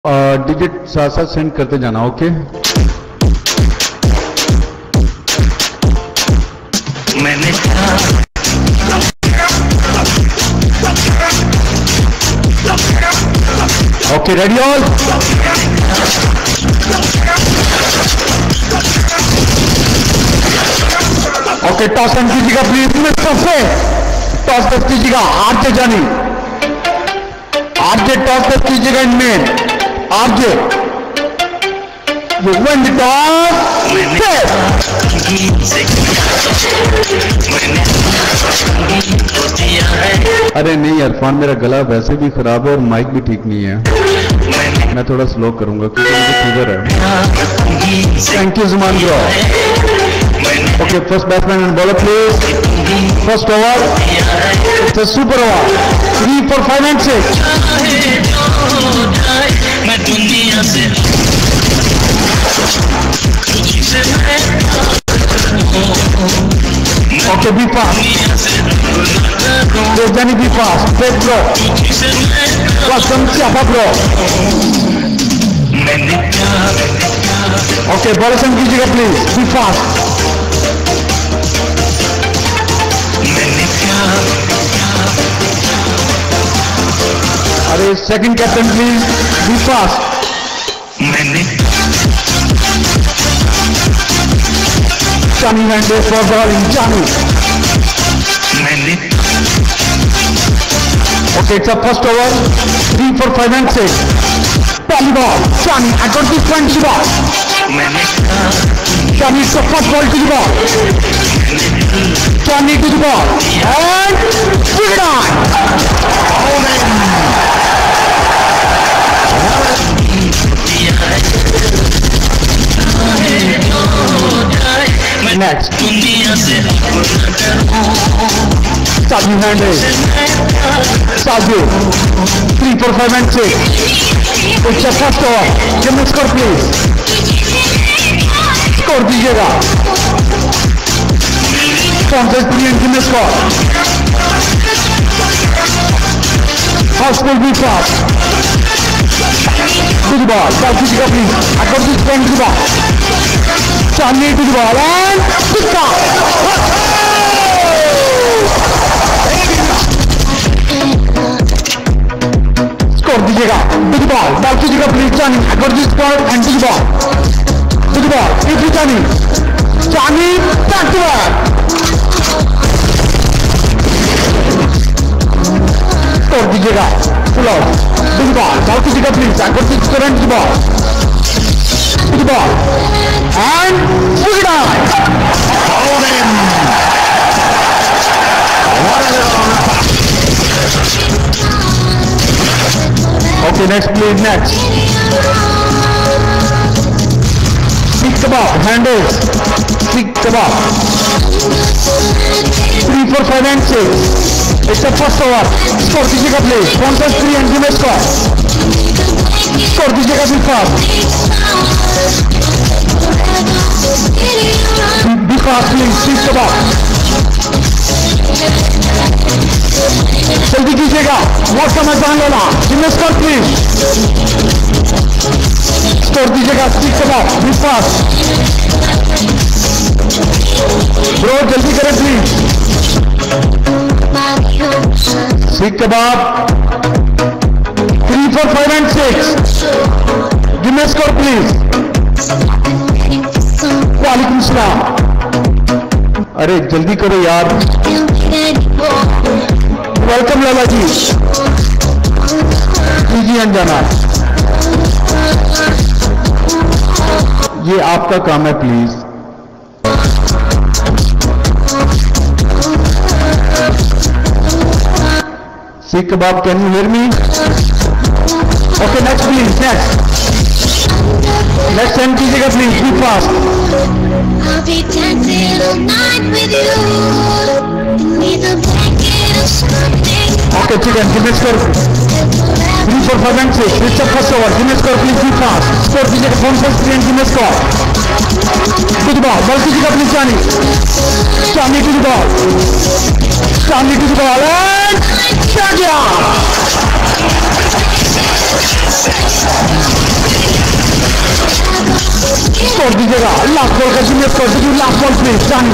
Digit साथ साथ send करते जाना। ओके मैंने okay ready all. Okay toss and कीजिएगा प्लीज। सबसे टॉस दस कीजिएगा। आरजे जानी आरजे टॉस दस कीजिएगा इनमें। RJ you win the toss. अरे नहीं अरफान, मेरा गला वैसे भी खराब है और माइक भी ठीक नहीं है। मैं थोड़ा स्लो करूंगा क्योंकि मुझे फीवर है। थैंक यू जुमान bro. Okay first batsman and bowler please. First over it's a super over. 3 4 5 and 6। मैं दुनिया से okay be fast. Johnny be fast. Pedro Welcome siapa bro? Okay bowler कीजिएगा प्लीज। Be fast. अरे second captain please. Be fast. Johnny Mendes for bowling. Johnny. Okay, it's a first over. 3 4 5 and 6. Pali ball. Johnny, I got this point to the ball. Johnny, it's the first ball to the ball. Johnny to the ball. And put it on. Next. Sabu Mendes. Sabu. 3 4 5 and 6. It's a first over. Give me score please. Score दीजिएगा। Sponsors brilliant, give me score. Houseful be fast. To the ball. Ball कीजिएगा please. I got this point to the ball. Johnny to the ball and pick up. Score दीजिएगा। To the ball. Ball कीजिएगा please Johnny. I got this point and to the ball. To the ball. Into Johnny. Johnny back to back. Score दीजिएगा। Pull out. To the ball. Ball कीजिएगा please. I got this score and to the ball. To the ball. And put it on. Hold him. Okay, next please, next. Seek kebab, handles. Seek kebab. 3 4 5 and 6. It's the first over. Score दीजिएगा please. Sponsors 3 and give a score. Score दीजिएगा भी fast. Be fast please. Seek kebab. जल्दी कीजिएगा। बहुत समय जान लेना। जिम्मे स्कोर प्लीज। स्कोर दीजिएगा। सीख कबाब। B fast. ब्रो जल्दी करें प्लीज। सीख कबाब। 3 4 5 and 6। जिम्मे स्कोर प्लीज। वालेकुम सलाम। अरे जल्दी करो यार। वेलकम लाला जी। जी अनजाना, ये आपका काम है please. Seekh kebab, can you hear me? Okay next please. Next send कीजिएगा please. Be fast. Okay, chicken, give me score. 3 4 5 and 6. It's the first over. Give me score, please. Be fast. Score दीजिएगा। Phone first 3 and give me score. To the ball. Ball कीजिएगा please Johnny. Johnny to the ball. Stanley to the ball and Shadia. Score दीजिएगा, last ball का जिम्मे score दीजिए, last ball please, Stanley.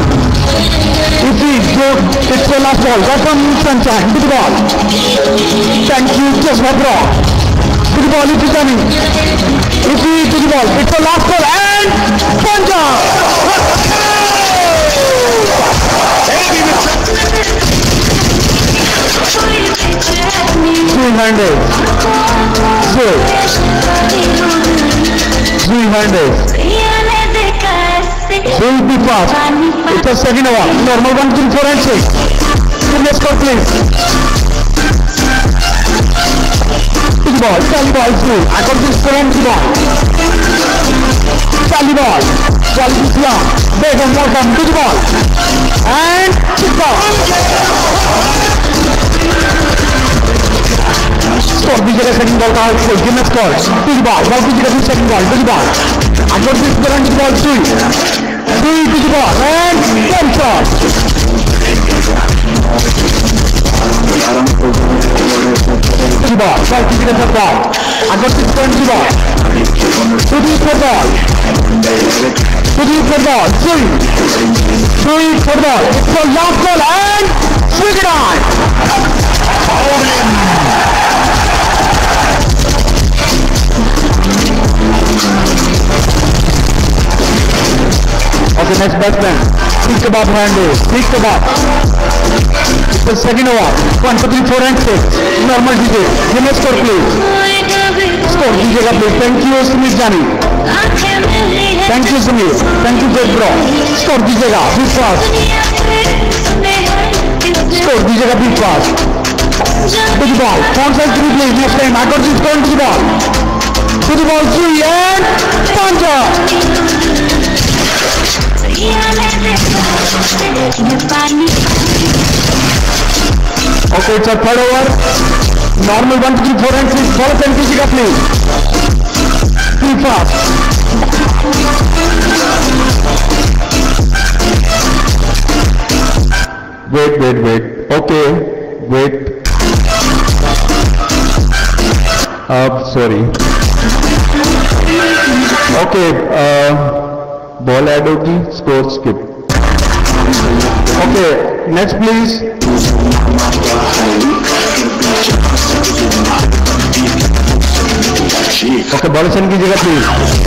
It's the last ball, welcome Sunshine to the ball. Thank you, just my bro. To the ball, it is running. To the ball, it's the last ball and Punjab. Three-handed. Three-handed. Will be fast. It's a second over. Normal 1, 3, 4 and 6. Let's go please. To the ball. Sally ball through. I got this front to the ball. Sally ball. Sally is long. Big and welcome to the ball. And kick off. Score दीजिएगा second ball का outfield. Give me score. To the ball. Ball दीजिएगा फिर second ball. To the ball. I got this front to the ball. Three to the ball. And one shot. To the ball. Ball dीजिएगा third ball. I got this front to the ball. To the third ball. To the third ball. Three third ball. It's the last ball and swing it on. Okay, next batsman. Speak about handle. Speak about. It's the second over. 1, 2, 3, 4 and 6. Normal DJ. Give me a score please. Score दीजिएगा please. Thank you Sumit Jani. Thank you Sumit. Thank you Jay bro. Score दीजिएगा. Big fast. Score दीजिएगा big fast. To the ball. Front side 3 please. Next time. I got this going to the ball. To the ball 3 and Punjab. Okay, it's a third over. Normal 1, 2, 3, 4 and 6. Follow Santisika please. Too fast. Wait. Okay, wait. Sorry. Okay, ball add होगी, score skip. Okay, next please. Okay, ball send कीजिएगा please.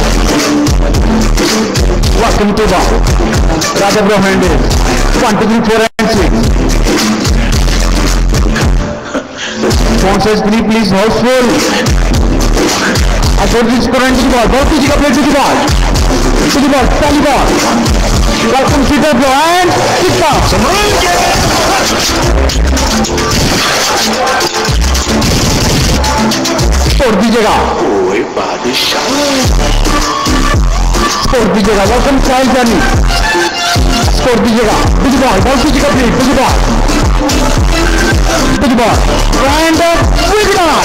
Welcome to ball. Raja bro handle. 1, 2, 3, 4 and 6. Phone says 3 please, houseful. I got this current to the ball. Ball कीजिएगा play to the ball. To the ball, Sally ball. Welcome Peter bro and kick off. Score दीजिएगा. Score दीजिएगा. Welcome Sahil Jani. Score दीजिएगा. To the ball. Ball कीजिएगा please. To the ball. To the ball. And swing it on.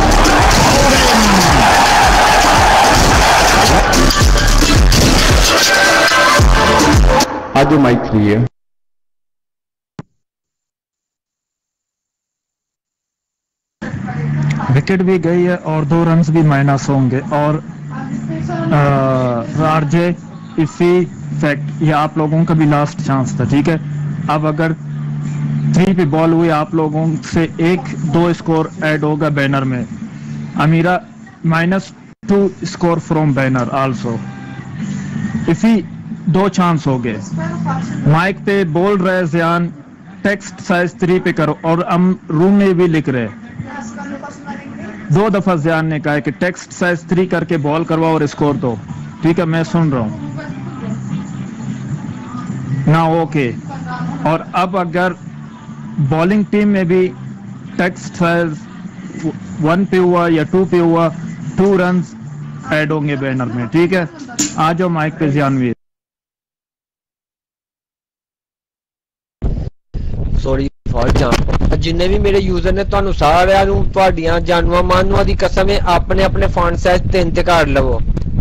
आज mic free है. Wicket भी गई है और 2 रन्स भी माइनस होंगे और आरजे इफी फैक्ट ये आप लोगों का भी लास्ट चांस था. ठीक है, अब अगर 3 पे बॉल हुई आप लोगों से 1-2 स्कोर ऐड होगा बैनर में. Amira -2 score from banner also. इफी 2 चांस हो गए. माइक पे बोल रहे ज़ियान टेक्स्ट साइज 3 पे करो और हम रूम में भी लिख रहे 2 दफा ज़ियान ने कहा कि टेक्स्ट साइज 3 करके बॉल करवाओ और स्कोर दो. ठीक है, मैं सुन रहा हूं ना. ओके, और अब अगर बॉलिंग टीम में भी टेक्स्ट साइज 1 पे हुआ या 2 पे हुआ 2 रन्स ऐड होंगे बैनर में. ठीक है, आ जाओ माइक पे ज़ियानवीर. सॉरी फॉर जान जिन्ने भी मेरे यूजर ने ਤੁਹਾਨੂੰ ਸਾਰਿਆਂ ਨੂੰ ਤੁਹਾਡੀਆਂ ਜਾਨੂਆਂ ਮਾਨੂਆਂ ਦੀ ਕਸਮ ਹੈ ਆਪਣੇ ਆਪਣੇ ਫੌਂਟ ਸਾਈਜ਼ 3 ਤੇ ਕਰ ਲਵੋ.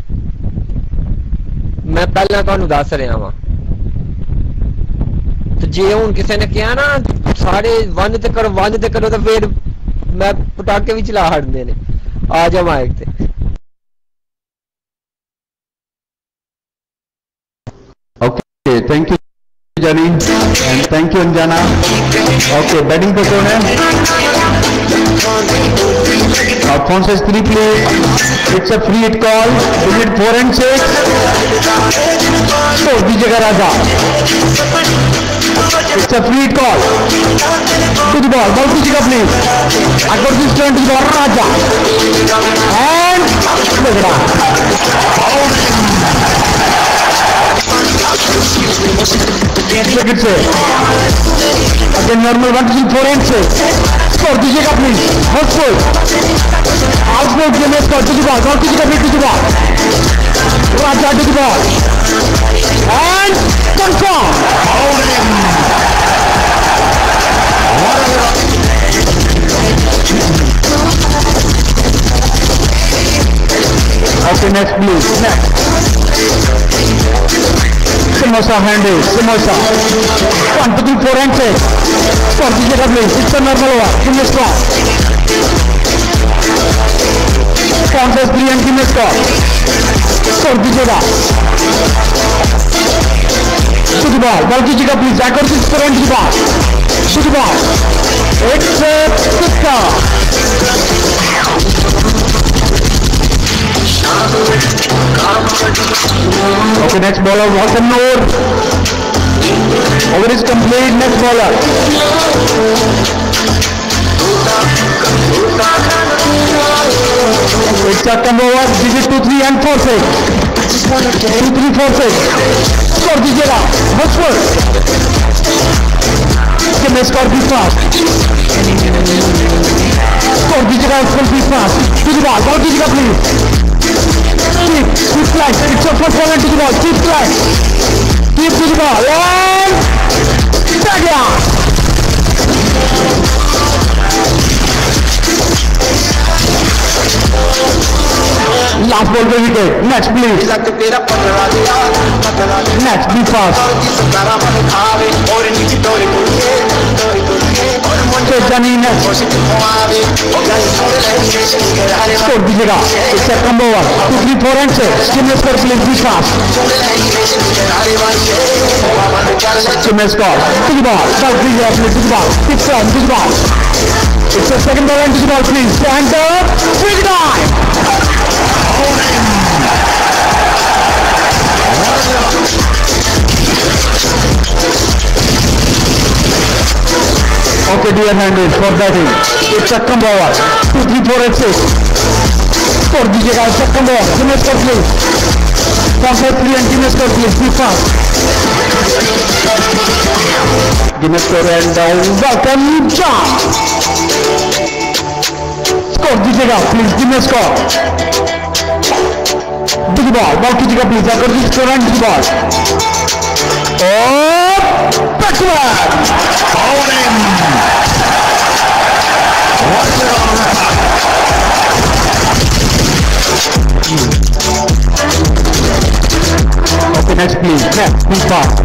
ਮੈਂ ਪਹਿਲਾਂ ਤੁਹਾਨੂੰ ਦੱਸ ਰਿਹਾ ਵਾਂ ਤੇ ਜੇ ਹੁਣ ਕਿਸੇ ਨੇ ਕਿਹਾ ਨਾ सारे वन ते करो तो फिर मैं पटाके भी चला हटने ने। आ जा माइक ते। Okay thank you Johnny and thank you Anjana. Okay batting पे कौन है? कौन सा 3 play? It's a free hit call. Wicket 4 and 6 तो दीजिएगा राजा। It's a free hit call to the ball. Ball कीजिएगा प्लीज। अगर this turn to the ball Raja and wicket से अगेन नॉर्मल 1 2 3 4 and 6 स्कोर दीजिएगा प्लीज। हाउसफुल आउटफुल game score to the ball. Ball कीजिएगा please to the ball Raja to the ball and confirm. Okay next please. Samosa handle, Samosa 1 2 3 4 and 6 score दीजिएगा please. It's a normal over. Give me score. कौन सा 3 and give me score. Score दीजिएगा to the ball. Ball कीजिएगा please. अगर this current की ball to the ball. It's सिक्का। Okay, next bowler Wasan Noor. Over is complete. Next bowler. It's a combo over. Digit 2 3 and 4 6. 2 3 4 6. Score दीजिएगा। Husful. Give me score be fast. Score दीजिएगा husful be fast. To the ball. Ball दीजिएगा please. Keep flying. It's your first ball to the ball. Keep flying. Keep to the ball. And tag down. Last ball पे wicket. Next please. Next be fast. So Johnny next. Score दीजिएगा। It's a combo over. 2 3 4 and 6. Stimulus score please be fast. Stimulus score. To the ball. Ball please please to the ball. Keep on to the ball. It's a second ball and to the ball please. And big dive. Okay, dear handles for batting. It's a combo over. 2 3 4 and 6. Score दीजिएगा। It's a combo over. Give me score please. Contact 3 and give me score please. Be fast. Give me score and welcome jump. Score दीजिएगा please. Give me score. To the ball. Ball कीजिएगा please. अगर this score and to the ball. Oh, back to back. Okay, next please. Next, be fast.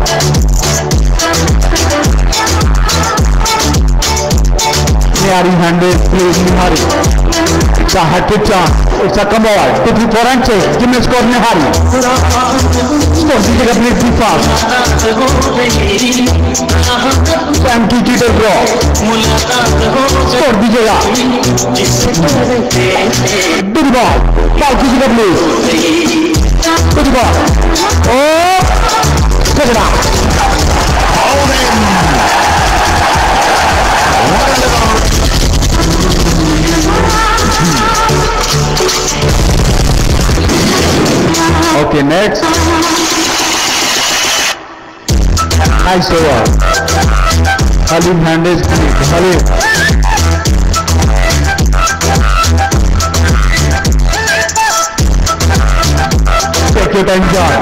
Nihari handed, please, Nihari. It's a hat-trick chance. It's a combo over. 2 3 4 and 6. Give me a score, Nihari. Score, dीजिएगा please, be fast. Sam की cheater draw. Score दीजिएगा. To the ball. Ball कीजिएगा please. To the ball. Oh, take it out. Okay, next. Nice over. Halim Hernandez. Halim. Take your time, John.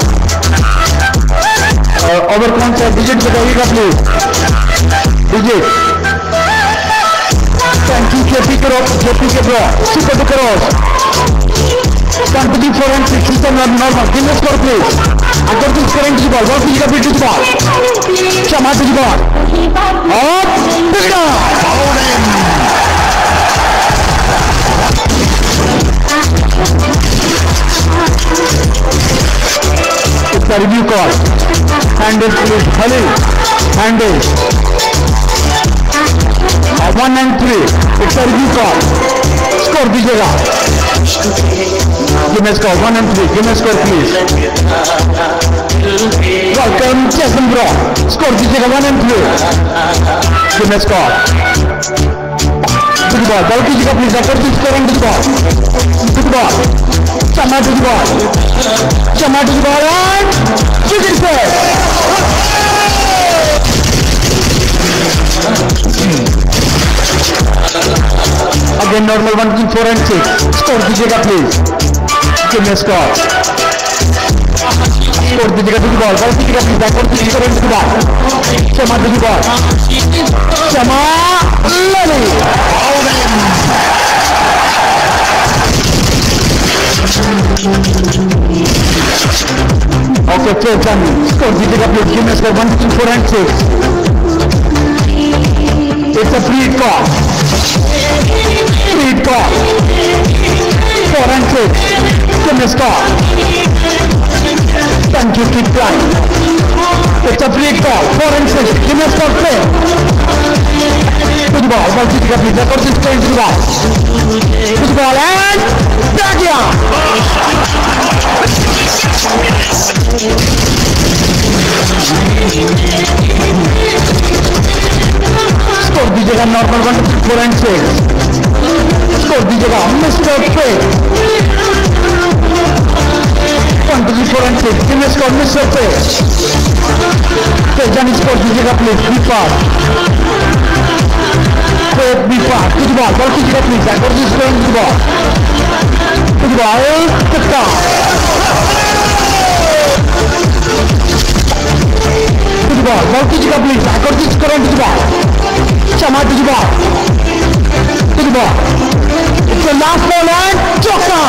Over कौन सा digit बताइएगा please. Digit. Thank you, JP के bro. Super the cross. 1, 2, 3, 4 and 6 is the normal. Give me a score please. Agar to score into the ball. Ball physical beat to the ball. Shama to the ball. Up. Pick it up. It's a review call. Handle please. Halil. Handle. 1 and 3. It's a review call. Score दीजिएगा. Give me a score. 1 and 3. Give me a score please. Welcome Jason Bro. Score दीजिएगा 1 and 3. Give me a score. To the ball. Ball कीजिएगा please. After this score and to the ball. To the ball. Chama to the ball. Chama to the ball and shoot it there. Again normal 1, 2, 4 and 6. Score दीजिएगा please. Give me a score. Score दीजिएगा to the ball. Ball दीजिएगा please. Backward to score into the ball. Chama to the ball. Chama Lali. Okay, fair Chami. Score दीजिएगा please. Give me a score 1, 2, 4 and 6. It's a free call. Free call. 4 and 6. Give me a score. Thank you, keep trying. It's a free call. 4 and 6. Give me a score. Play. To the ball. Ball dीजिएगा please. Record this play to the ball. To the ball and back here. Score दीजिएगा normal 1, 2, 4 and 6. Score दीजिएगा Mr. Fake. 1, 2, 4 and 6. Give me a score Mr. Fake. Janis score दीजिएगा please. Be fast. Fake be fast. To the ball. Ball कीजिएगा please. Backward is going to the ball. To the ball. Kick out. To the ball. Ball कीजिएगा please. Backward is going to the ball. Chama to the ball. To the ball. It's the last ball and Joka.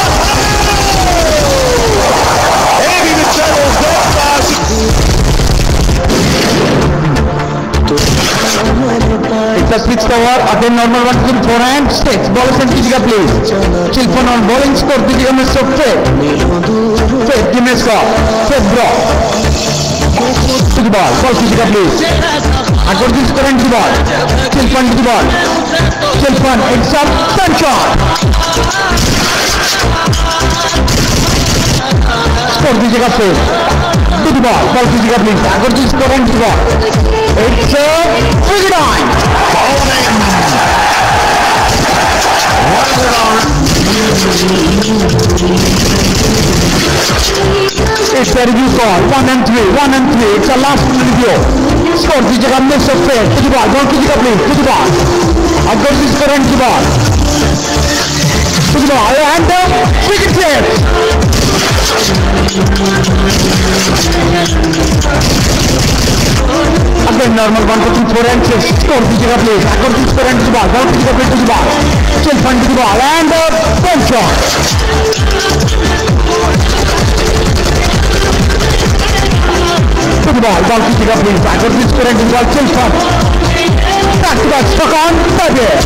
Heavy the channels, that fast. It's a switch cover. Again normal 1, 2, 4 and 6. Ball send कीजिएगा please. Chilpon on bowling score दीजिएगा Mr. Fake. Fake give me a score. Fake draw. To the ball. Ball कीजिएगा please. Agar this current the ball. Chilpon to the ball. Chilpon. It's a sunshot. Score दीजिएगा Fake. To the ball. Ball कीजिएगा please. Agar this current the ball. It's a 59. It's a review call. 1 and 3. 1 and 3. It's a last review. Score दीजिएगा Mr. Fake. To the ball. Ball कीजिएगा please. To the ball. Agar this current the ball. To the ball and wicket clear. Again normal 1, 2, 3, 4 and 6. Score दीजिएगा please. Agar this current the ball. Ball कीजिएगा please to the ball. Chilpon to the ball and one shot. To the ball. Ball कीजिएगा please. Agar this current the ball. Chilpon. Back to back. Stuck on. Target.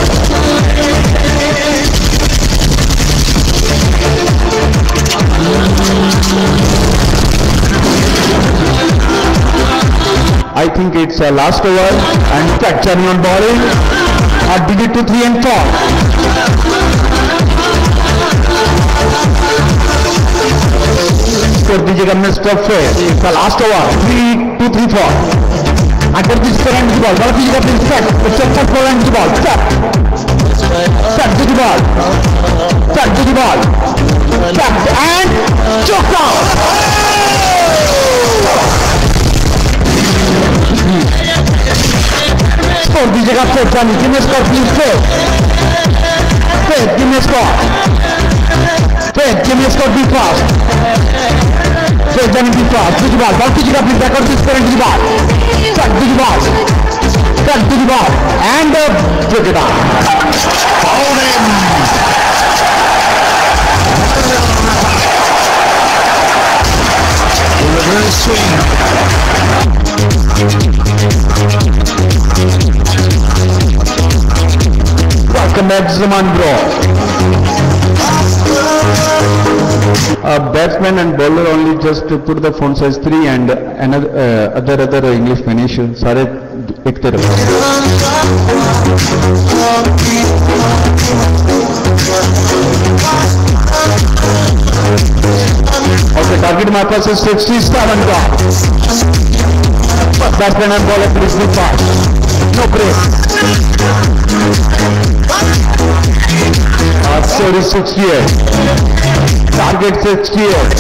I think it's a last over and Chami on bowling. Digit to 3 and 4. Score दीजिएगा Mr. Fake. It's a last over. 3, 2, 3, 4. Agar this current the ball. Ball कीजिएगा please. Set. It's a 4 and the ball. Set. Set to the ball. Set to the ball. Set and choked out. Score दीजिएगा Fake Chami. Give me a score please. Fake. Fake. Give me a score. Fake. Give me a score. Be fast. Fake Chami be fast. To the ball. Ball कीजिएगा please. Backward this current to the ball. Cut to the ball. Cut to the ball and pick it up. Hold him. Welcome back, Zaman bro. Batsman and bowler only just to put the font size 3 and another other English finish सारे एक तरफ. Okay, target my pass is 67 का. Batsman and bowler please be fast. No break. Score is 68. Target 68.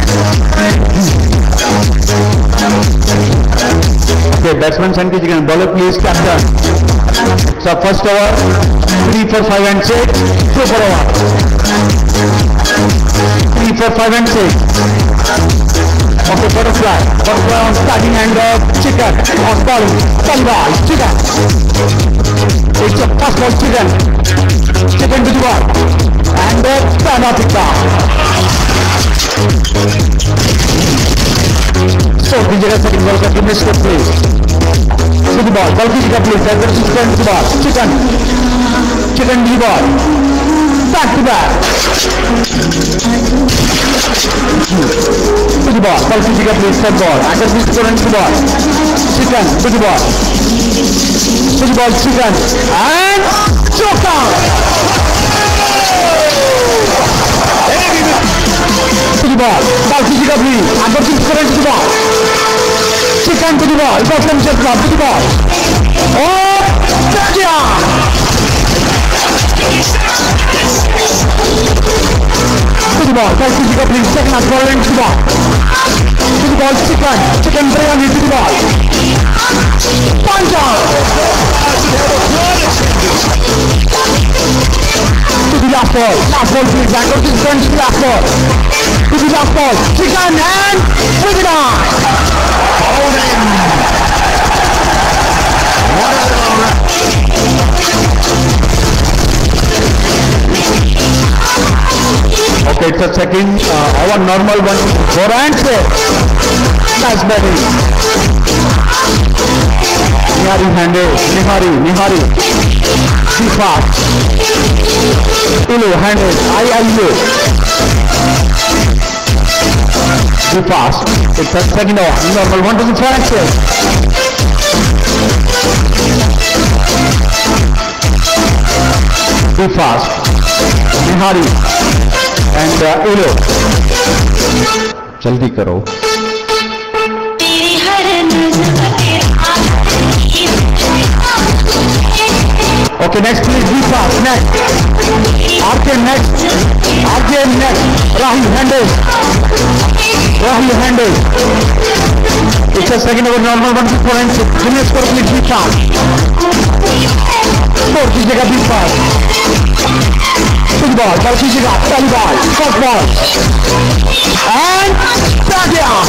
Okay, batsman send ki jagah bowler please captain. So first over 3, 4, 5 and 6. Super over. 3, 4, 5 and 6. Okay, butterfly on starting and chicken on ball, ball, chicken. It's a fast ball chicken to the ball and stand up it down. So the jagah second ball ka miss कर please. To the ball की जगह please. That is chicken to the ball. Chicken to the ball. Back to back. To the ball की जगह please. Third ball. Agar miss करें to the ball. Chicken to the ball. To the ball chicken and choke out. To the ball की जगह please. Agar miss करें to the ball. Chicken to the ball. Got them shot to the ball. Oh, touchdown! To the ball. की जगह please. Second and ball into the ball. To the ball chicken biryani to the ball. Punch out. To the last ball please. Agar miss kरें to the last ball. To the last ball. Chicken and bring it on. Okay, it's a second, our normal one, 4 and 6. Nice batting. Nihari handed, Nihari. Be fast. Ilu handed, Ilu. Be fast. It's a second over, normal 1 to the 4 and 6. Be fast. Nihari and Ilu. जल्दी करो. Okay, next please. Be fast. Next. RJ next. Rahul Hendes. It's a second over normal 1 to 4 and 6. Finish score please. Be fast. 4 की जगह be fast. To the ball की जगह पहली ball. First ball. And touchdown.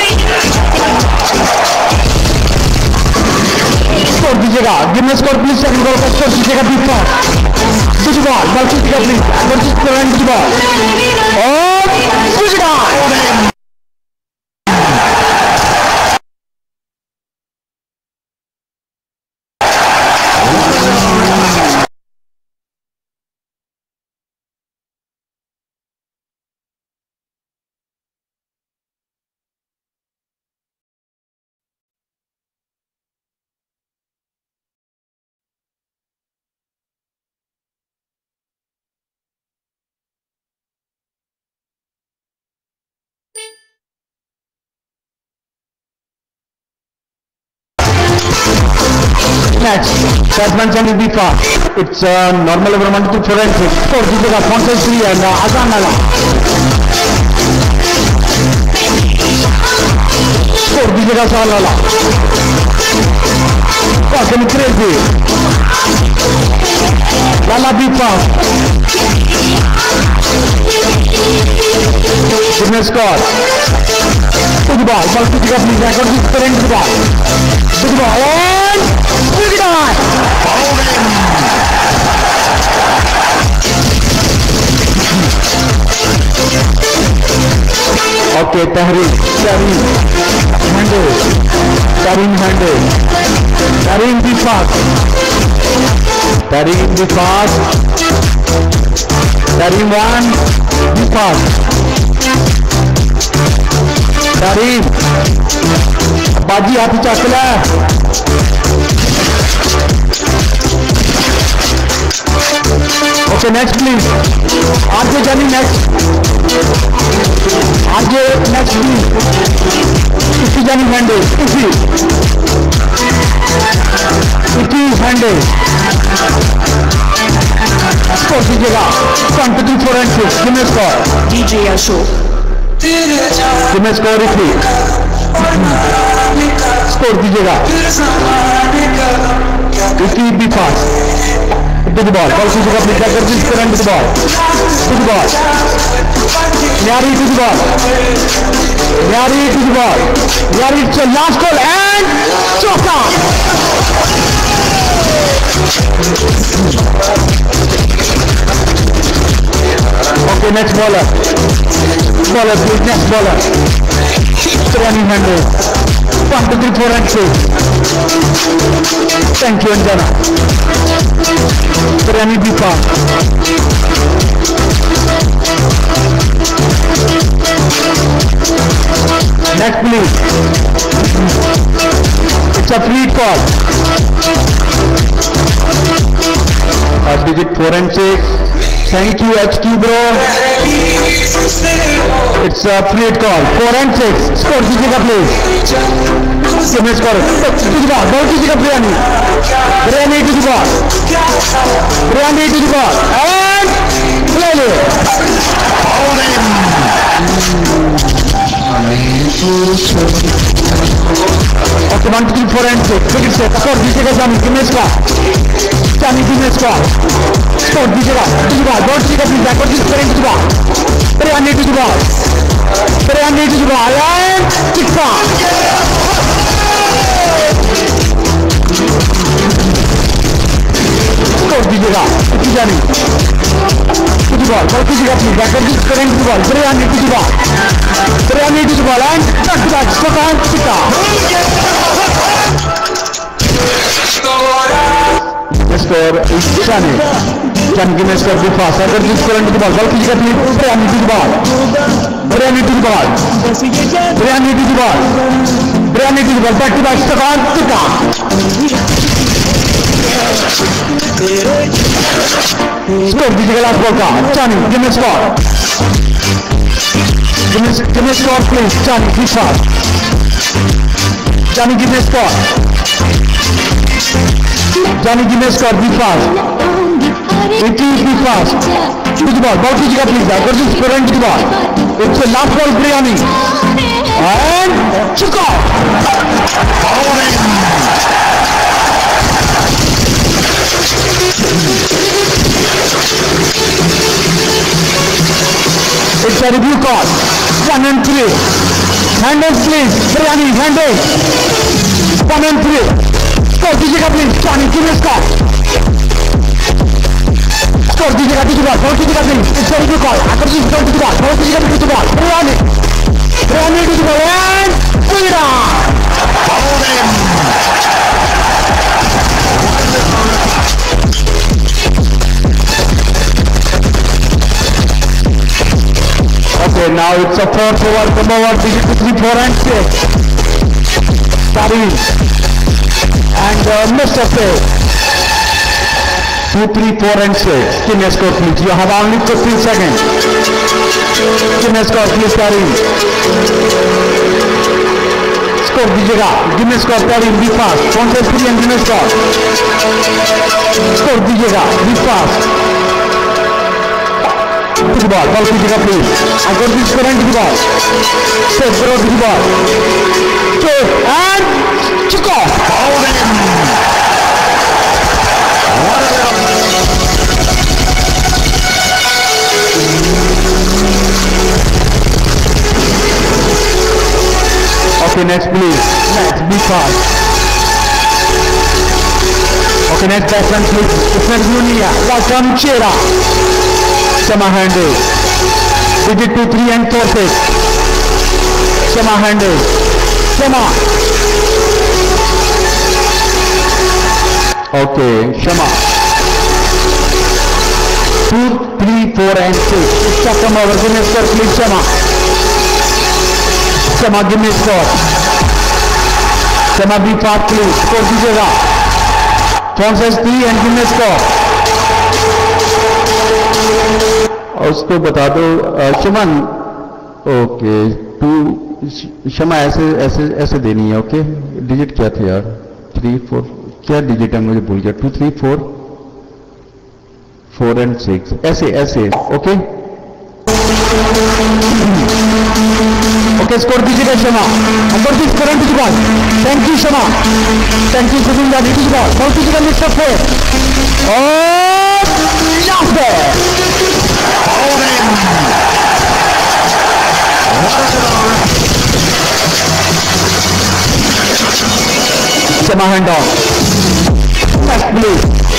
4 की जगह. Give me score please. Second ball का score की जगह be fast. To the ball की जगह please. Agar to the ball. Oh, touchdown. Next, batsman will be fast. It's normal over 1 to 4 and 6. 4 की जगह Fonseca 3 and Azan Nala. 4 की जगह Salala. Fucking crazy. Lala be fast. Give me a score. To the ball की जगह please. Record this current to the ball. To the ball and bring it on. Okay, Tahrim. Handle. Tahrim handle. Tahrim be fast. Tahrim be fast. Tahrim one. Be fast. Tahrim. बाजी हाथ चक ले. Okay, next please. RJ Jani next. RJ next please. Icky Jani handle. Icky handle. Score दीजिएगा. 1, 2, 3, 4 and 6. Give me a score. DJ Ashok. Give me a score Icky. Score दीजिएगा. Icky be fast. To the ball. Ball to the ball. Please back this current to the ball. To the ball. Nyari to the ball. Nyari to the ball. Nyari to last ball and choka. Okay, next baller. Baller, please. Next baller. Running handle. 1, 2, 3, 4 and 6. Thank you, Anjana. Biryani be fast. Next please. It's a free call. Digit 4 and 6. Thank you HQ bro. It's a free call. 4 and 6. Score दीजिएगा please. Give me score. To the ball. Ball दीजिएगा Biryani. Biryani to the ball. Biryani to the ball. And play it. Okay, 1, 2, 3, 4 and 6. Cricket set. Score दीजिएगा Jani. Give me score. Jani give me score. Score दीजिएगा. To the ball. Ball दीजिएगा please. Backward is current to the ball. Biryani to the ball. Biryani to the ball. And kick off. Score दीजिएगा. Icky Jani. To the ball. Ball दीजिएगा please. Backward is current to the ball. Biryani to the ball. Biryani to the ball and back to back. Score and kick off. Score is Jani. Jani give me score be fast. Backward is current to the ball. Ball दीजिएगा please. Biryani to the ball. Biryani to the ball. Biryani to the ball. Biryani to the ball. Back to back. Score and kick off. Score दीजिएगा last ball का. Jani give me score. Give me score please. Jani be fast. Jani give me score. Jani give me score be fast. It is be fast. To the ball. Ball दीजिएगा please. Backward is current to the ball. It's a last ball Biryani. And kick off. It's a review call. 1 and 3. Handles please. Biryani handles. 1 and 3. Score दीजिएगा please. Jani give me score. Score दीजिएगा to the ball. Ball दीजिएगा please. It's a review call. Akharji to the ball. Ball दीजिएगा to the ball. Biryani. Biryani to the ball and bring it on. Okay, now it's a 4th over, come over, digit 3, 4 and 6. Tahrim. And Mr. Fair. 2, 3, 4 and 6. Give me a score please. You have only 15 seconds. Give me a score please, Tahrim. Score दीजिएगा. Give me a score, Tahrim. Be fast. Contest 3 and give me a score. Score दीजिएगा. Be fast. To the ball. Ball दीजिएगा please. I got this current to the ball. Set throw to the ball. Chase and kick off. Okay, next please. Next, be fast. Okay, next batsman please. इसमें review नहीं है. Welcome Chera. Sama handle. Digit 2, 3 and 4, 6. Shama handle. Shama. Okay, Shama. 2, 3, 4 and 6. Shama come over. Give me a score, please, Shama. Shama, give me a score. Shama, be fast, please. Score दीजिएगा. Phone says 3 and give me a score. उसको बता दो शमन. Okay 2 शमा ऐसे ऐसे ऐसे देनी है. ओके डिजिट क्या थे यार? 3 4 क्या डिजिट है मुझे भूल गया. 2 3 4 4 and 6 ऐसे ऐसे. ओके ओके स्कोर दीजिएगा शमा. नंबर 6 करंट की बात. Thank you Shama. Thank you for that it is बात. बहुत दीजिएगा मिस्टर 4 और लास्ट है. Shama hand off. Left blue.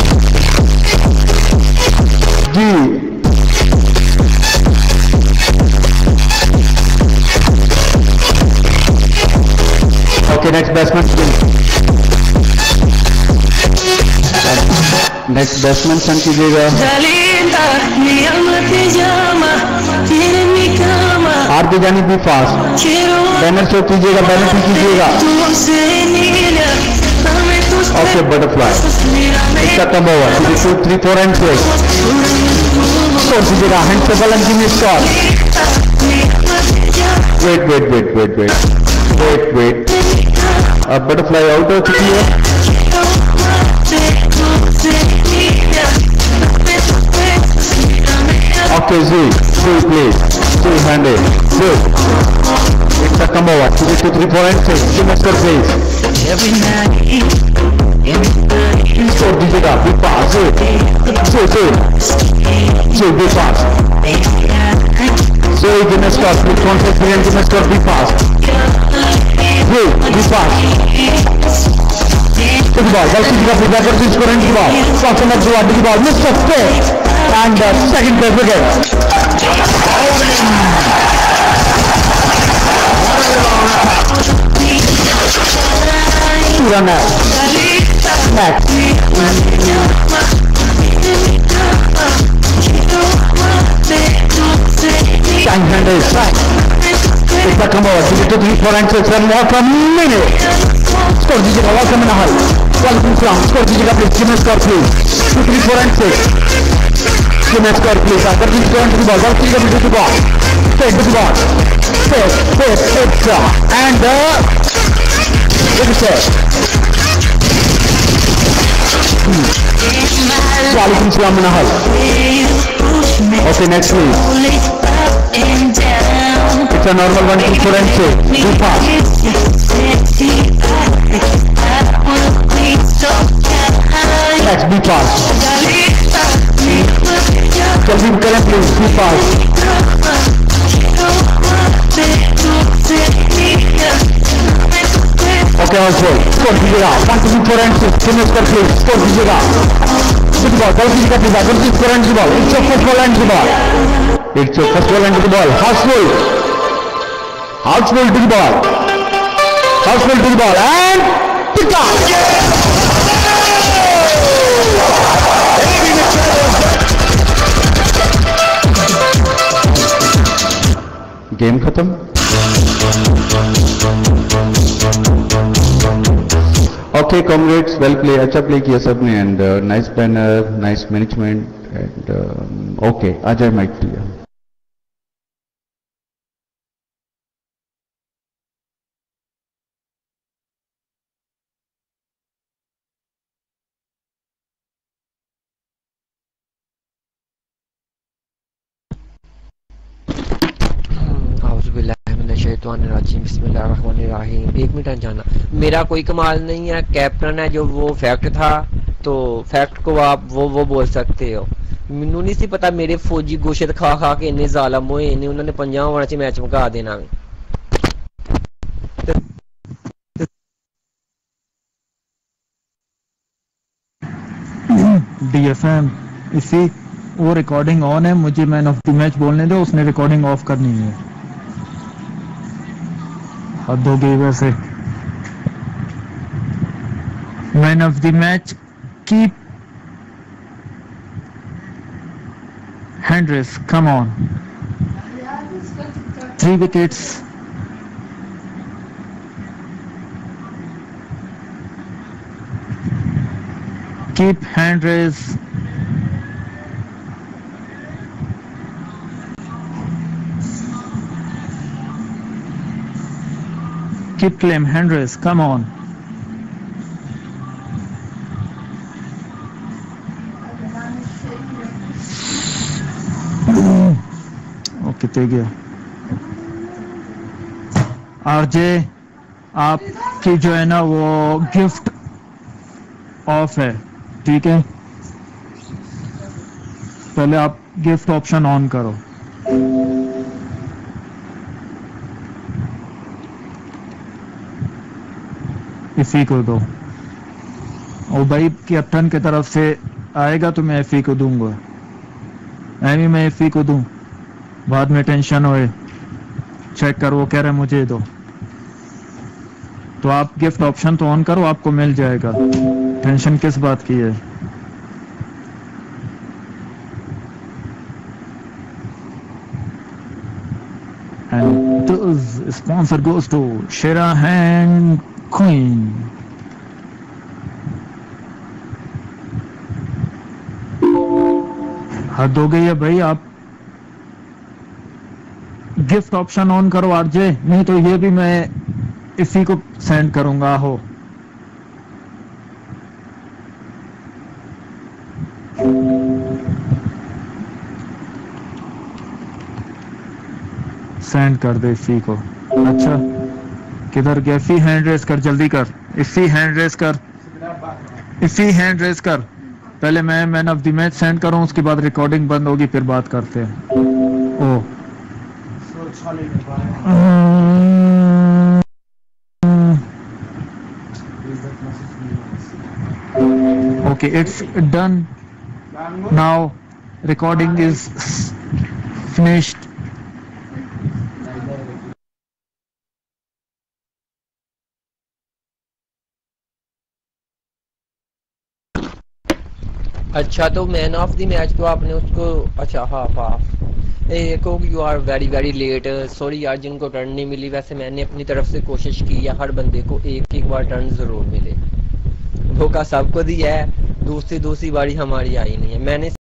G. Okay, next batsman. Next batsman सन कीजिएगा. आर की जानी भी फास्ट. बैनर शो कीजिएगा. बैनर भी कीजिएगा. Okay butterfly. इसका कम ओवर. 2 3 4 and 6 स्कोर कीजिएगा. हैंड से ball and score. Wait wait wait wait wait wait wait. अब बटरफ्लाई आउट हो चुकी है. ओके जी प्लीज जी हैंडल गुड. इसका come over. 2 3 4 and 6 score please. Score दीजिएगा. भी पास जी भी पास. So you can score. Please concentrate and you score. Be fast. Be fast. Good ball. Well, she's got the backer to score and the ball. Cross and up the ball. Mr. Fair. And second place again. 2 runners. Next. Time handle is right. It's a come over. 2 3 4 and 6 and more from minute. Score दीजिएगा. Welcome in a hurry. Welcome from. Score दीजिएगा please. Give me score please. 2 3 4 and 6. Give me score please. After this go into the ball. Welcome to the ball. Straight to the ball. Straight extra and what is it? Welcome from in a hurry. Okay, next please. It's a normal 1 2 4 and 6. Be fast. Next, be fast. Jल्दी करें please. Be fast. Okay, also. Score दीजिएगा. 1 2 3 4 and 6. Finish कर please. Score दीजिएगा. Good ball. Ball दीजिएगा please. 1 2 3 4 and 6 ball. It's your first ball and 6 ball. It's your first ball and 6 ball. Houseful to the ball. Houseful to the ball and pick up. Game खत्म. Okay, comrades, well play. अच्छा play किया सबने and nice planner, nice management and okay. Ajay mic to you. बिस्मिल्लाहिर्रहमानिर्रहीम. 1 minute जाना. मेरा कोई कमाल नहीं है. कैप्टन है जो वो फैक्ट था तो फैक्ट को आप वो बोल सकते हो. मैनू नहीं सी पता मेरे फौजी गोशत खा खा के इन्ने जालम होए ने. उन्होंने 50 ओवर च मैच मुका देना. DFM इसी वो रिकॉर्डिंग ऑन है. मुझे मैन ऑफ द मैच बोलने दो. उसने रिकॉर्डिंग ऑफ करनी है. हद हो गई वैसे। Man of the match keep Hendricks, come on. 3 wickets. Keep Hendricks. Keep claim Hendricks, come on. कितने गया आरजे, आपकी जो है ना वो गिफ्ट ऑफ है, ठीक है। पहले आप गिफ्ट ऑप्शन ऑन करो। इसी को दो। और भाई कैप्टन की तरफ से आएगा तो मैं एफी को दूंगा, एमी मैं एफी को दूं, बाद में टेंशन होए। चेक कर, वो कह रहे मुझे दो, तो आप गिफ्ट ऑप्शन तो ऑन करो, आपको मिल जाएगा। टेंशन किस बात की है? And this sponsor goes to Sherahan Queen. हद हो गई है भाई, आप गिफ्ट ऑप्शन ऑन करो आरजे, नहीं तो ये भी मैं इसी को सेंड करूंगा। हो सेंड कर दे इसी को। अच्छा किधर गया? इसी हैंड रेस कर, जल्दी कर, इसी हैंड रेस कर, इसी हैंड रेस कर। पहले मैं man of the match send करूं, उसके बाद रिकॉर्डिंग बंद होगी, फिर बात करते हैं। ओ okay, it's done now, recording is finished. अच्छा तो मैन ऑफ द मैच तो आपने उसको, अच्छा हाफ एक हो, you are very very late, sorry यार जिनको टर्न नहीं मिली। वैसे मैंने अपनी तरफ से कोशिश की है हर बंदे को एक एक बार टर्न जरूर मिले, धोखा सबको दिया है, दूसरी बारी हमारी आई नहीं है। मैंने